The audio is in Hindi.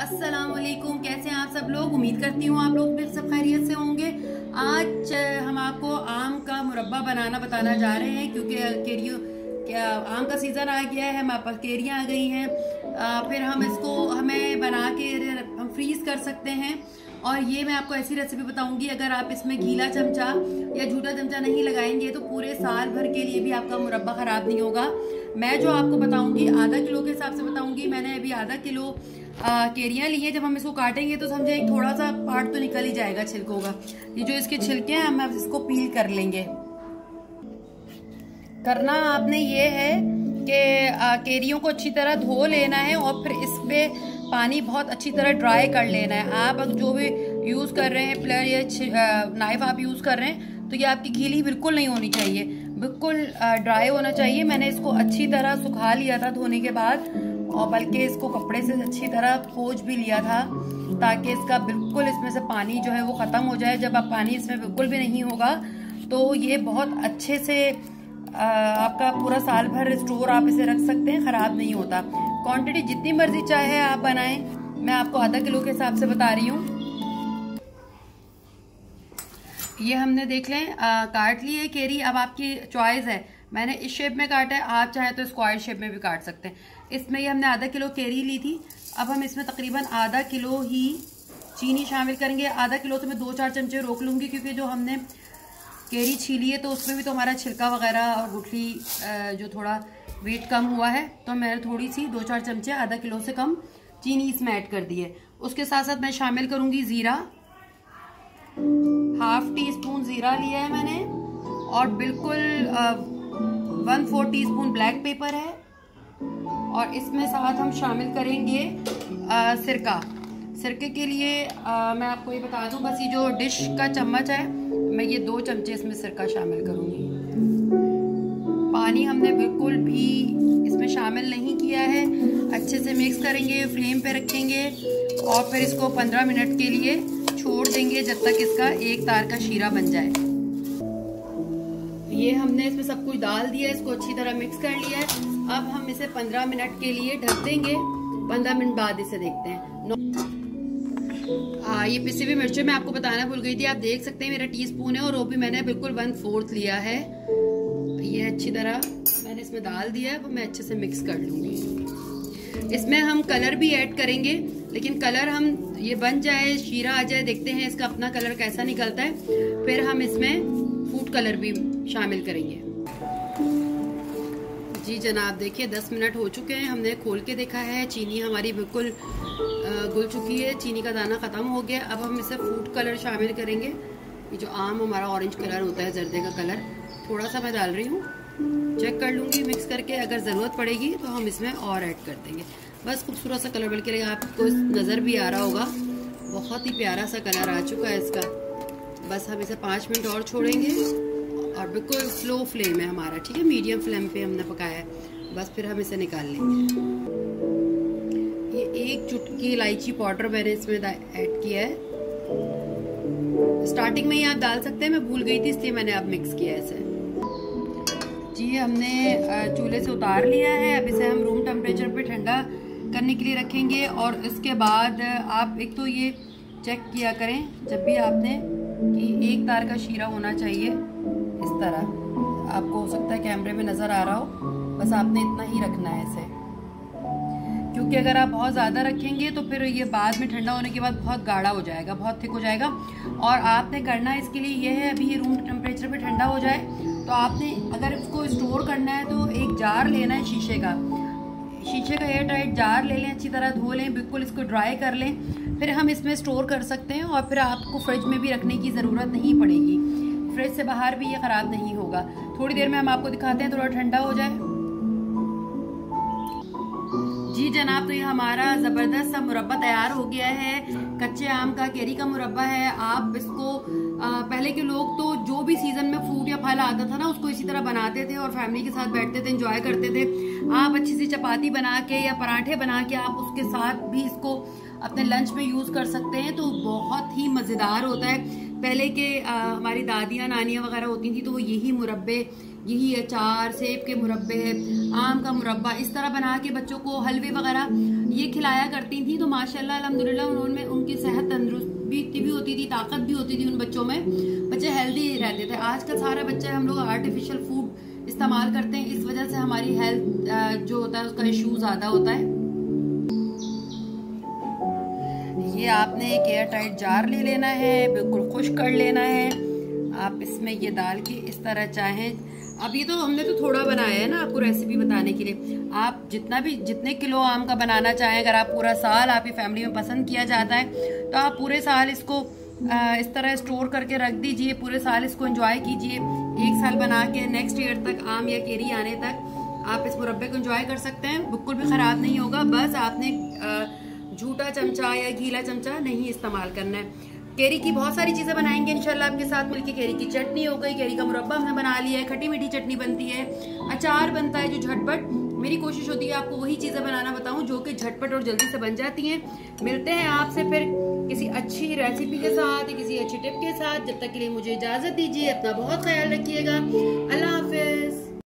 अस्सलाम वालेकुम। कैसे हैं आप सब लोग? उम्मीद करती हूँ आप लोग भी सब खैरियत से होंगे। आज हम आपको आम का मुरब्बा बनाना बताना जा रहे हैं, क्योंकि केरियों क्या आम का सीज़न आ गया है, हमारे पास केरियाँ आ गई हैं। फिर हम इसको हमें बना के हम फ्रीज़ कर सकते हैं। और ये मैं आपको ऐसी रेसिपी बताऊंगी, अगर आप इसमें गीला चमचा या झूठा चमचा नहीं लगाएंगे तो पूरे साल भर के लिए भी आपका मुरब्बा ख़राब नहीं होगा। मैं जो आपको बताऊंगी आधा किलो के हिसाब से बताऊंगी। मैंने अभी आधा किलो केरियां ली है। जब हम इसको काटेंगे तो समझे एक थोड़ा सा पार्ट तो निकल ही जाएगा छिलकों का। ये जो इसके छिलके हैं हम अब इसको पील कर लेंगे। करना आपने ये है कि केरियों को अच्छी तरह धो लेना है और फिर इस पे पानी बहुत अच्छी तरह ड्राई कर लेना है। आप जो भी यूज़ कर रहे हैं, प्लेयर या नाइफ आप यूज़ कर रहे हैं, तो ये आपकी गीली बिल्कुल नहीं होनी चाहिए, बिल्कुल ड्राई होना चाहिए। मैंने इसको अच्छी तरह सुखा लिया था धोने के बाद, और बल्कि इसको कपड़े से अच्छी तरह पोंछ भी लिया था, ताकि इसका बिल्कुल इसमें से पानी जो है वो ख़त्म हो जाए। जब आप पानी इसमें बिल्कुल भी नहीं होगा तो ये बहुत अच्छे से आपका पूरा साल भर स्टोर आप इसे रख सकते हैं, ख़राब नहीं होता। क्वांटिटी जितनी मर्जी चाहे आप बनाएं, मैं आपको आधा किलो के हिसाब से बता रही हूँ। ये हमने देख लें काट ली है केरी। अब आपकी चॉइस है, मैंने इस शेप में काटा है, आप चाहे तो स्क्वायर शेप में भी काट सकते हैं। इसमें ये हमने आधा किलो केरी ली थी। अब हम इसमें तकरीबन आधा किलो ही चीनी शामिल करेंगे। आधा किलो तो मैं 2-4 चमचे रोक लूँगी, क्योंकि जो हमने केरी छीली है तो उसमें भी तो हमारा छिलका वगैरह और गुठली जो थोड़ा वेट कम हुआ है, तो मैंने थोड़ी सी 2-4 चमचे आधा किलो से कम चीनी इसमें ऐड कर दी है। उसके साथ साथ मैं शामिल करूँगी ज़ीरा, 1/2 टीस्पून ज़ीरा लिया है मैंने, और बिल्कुल 1/4 टीस्पून ब्लैक पेपर है। और इसमें साथ हम शामिल करेंगे सिरका। सिरके के लिए मैं आपको ये बता दूं, बस ये जो डिश का चम्मच है, मैं ये 2 चमचे इसमें सिरका शामिल करूंगी। पानी हमने बिल्कुल भी इसमें शामिल नहीं किया है। अच्छे से मिक्स करेंगे, फ्लेम पे रखेंगे और फिर इसको 15 मिनट के लिए छोड़ देंगे, जब तक इसका एक तार का शीरा बन जाए। ये हमने इसमें सब कुछ डाल दिया, इसको अच्छी तरह मिक्स कर लिया है। अब हम इसे 15 मिनट के लिए ढक देंगे। 15 मिनट बाद इसे देखते हैं। ये पिसी हुई मिर्चें मैं आपको बताना भूल गई थी, आप देख सकते हैं मेरा टीस्पून है, और वो भी मैंने बिल्कुल 1/4 लिया है। ये अच्छी तरह मैंने इसमें डाल दिया है, वो मैं अच्छे से मिक्स कर लूंगी। इसमें हम कलर भी ऐड करेंगे, लेकिन कलर हम ये बन जाए, शीरा आ जाए, देखते हैं इसका अपना कलर कैसा निकलता है, फिर हम इसमें फूड कलर भी शामिल करेंगे। जी जनाब, देखिए 10 मिनट हो चुके हैं, हमने खोल के देखा है, चीनी हमारी बिल्कुल घुल चुकी है, चीनी का दाना ख़त्म हो गया। अब हम इसे फूड कलर शामिल करेंगे। ये जो आम हमारा ऑरेंज कलर होता है, जर्दे का कलर, थोड़ा सा मैं डाल रही हूँ, चेक कर लूँगी मिक्स करके। अगर ज़रूरत पड़ेगी तो हम इसमें और ऐड कर देंगे। बस खूबसूरत सा कलर, बल्कि आपको नज़र भी आ रहा होगा, बहुत ही प्यारा सा कलर आ चुका है इसका। बस हम इसे 5 मिनट और छोड़ेंगे, और बिल्कुल स्लो फ्लेम है हमारा, ठीक है, मीडियम फ्लेम पे हमने पकाया है। बस फिर हम इसे निकाल लेंगे। ये 1 चुटकी इलायची पाउडर मैंने इसमें ऐड किया है। स्टार्टिंग में ही आप डाल सकते हैं, मैं भूल गई थी इसलिए मैंने अब मिक्स किया है इसे। जी हमने चूल्हे से उतार लिया है। अब इसे हम रूम टेम्परेचर पे ठंडा करने के लिए रखेंगे। और इसके बाद आप एक तो ये चेक किया करें जब भी आपने, कि एक तार का शीरा होना चाहिए इस तरह। आपको हो सकता है कैमरे में नज़र आ रहा हो, बस आपने इतना ही रखना है इसे, क्योंकि अगर आप बहुत ज़्यादा रखेंगे तो फिर ये बाद में ठंडा होने के बाद बहुत गाढ़ा हो जाएगा, बहुत थिक हो जाएगा। और आपने करना इसके लिए ये है, अभी ये रूम टेम्परेचर पे ठंडा हो जाए तो आपने अगर इसको स्टोर करना है तो एक जार लेना है शीशे का एयर टाइट जार ले लें, अच्छी तरह धो लें, बिल्कुल इसको ड्राई कर लें, फिर हम इसमें स्टोर कर सकते हैं। और फिर आपको फ्रिज में भी रखने की ज़रूरत नहीं पड़ेगी, फ्रिज से बाहर भी ये ख़राब नहीं होगा। थोड़ी देर में हम आपको दिखाते हैं, थोड़ा ठंडा हो जाए। जी जनाब, तो ये हमारा ज़बरदस्त सा मुरब्बा तैयार हो गया है। कच्चे आम का केरी का मुरब्बा है। आप इसको पहले के लोग तो जो भी सीजन में फ्रूट या फल आता था ना, उसको इसी तरह बनाते थे और फैमिली के साथ बैठते थे, एंजॉय करते थे। आप अच्छी सी चपाती बना के या पराठे बना के आप उसके साथ भी इसको अपने लंच में यूज़ कर सकते हैं, तो बहुत ही मज़ेदार होता है। पहले के हमारी दादियाँ नानियाँ वगैरह होती थी तो वो यही मुरब्बे, यही अचार, सेब के मुरब्बे, आम का मुरब्बा इस तरह बना के बच्चों को हलवे वगैरह ये खिलाया करती थी। तो माशाल्लाह अल्हम्दुलिल्लाह उन्होंने उनकी सेहत तंदुरुस्त भी होती थी, ताकत भी होती थी उन बच्चों में, बच्चे हेल्दी रहते थे। आजकल सारे बच्चे हम लोग आर्टिफिशियल फूड इस्तेमाल करते हैं, इस वजह से हमारी हेल्थ जो होता है उसका इशू ज्यादा होता है। ये आपने एक एयर टाइट जार ले लेना है, बिल्कुल खुश्क कर लेना है। आप इसमें ये डाल के इस तरह चाहें, अब ये तो हमने तो थोड़ा बनाया है ना आपको रेसिपी बताने के लिए, आप जितने किलो आम का बनाना चाहें, अगर आप पूरा साल आपकी फैमिली में पसंद किया जाता है तो आप पूरे साल इसको इस तरह स्टोर करके रख दीजिए, पूरे साल इसको एंजॉय कीजिए। 1 साल बना के नेक्स्ट ईयर तक आम या केरी आने तक आप इस मुरब्बे को एंजॉय कर सकते हैं, बिल्कुल भी खराब नहीं होगा। बस आपने झूठा चमचा या गीला चमचा नहीं इस्तेमाल करना है। केरी की बहुत सारी चीजें बनाएंगे इंशाल्लाह आपके साथ मिलके। केरी की चटनी हो गई, केरी का मुरब्बा हमने बना लिया है, खट्टी मीठी चटनी बनती है, अचार बनता है जो झटपट, मेरी कोशिश होती है आपको वही चीजें बनाना बताऊं जो कि झटपट और जल्दी से बन जाती हैं। मिलते हैं आपसे फिर किसी अच्छी रेसिपी के साथ, किसी अच्छी टिप के साथ। जब तक के लिए मुझे इजाजत दीजिए, अपना बहुत ख्याल रखिएगा। अल्लाह